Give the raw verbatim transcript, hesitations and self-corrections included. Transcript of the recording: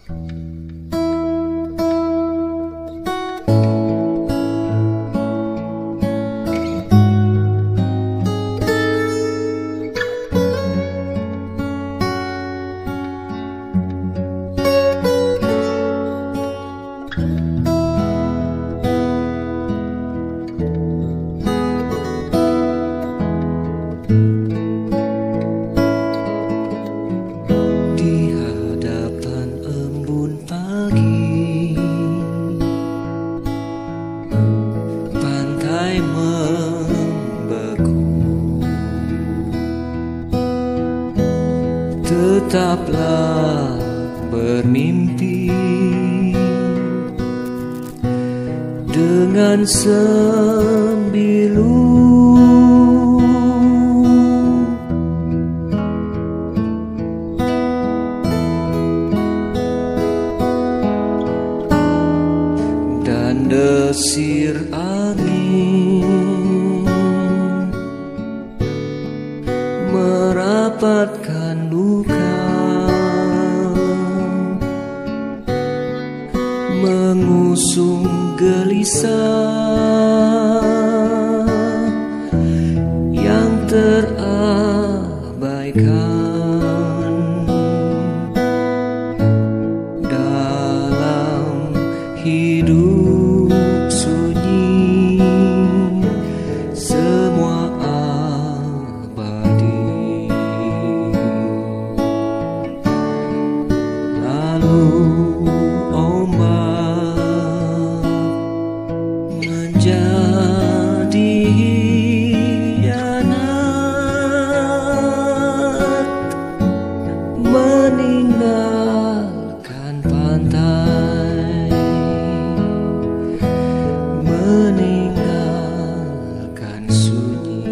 Tetaplah bermimpi dengan sembilu, dan desir angin merapatkan luka, mengusung gelisah yang terabaikan dalam hidup sunyi, semua abadi. Lalu menjadi hianat, meninggalkan pantai, meninggalkan sunyi.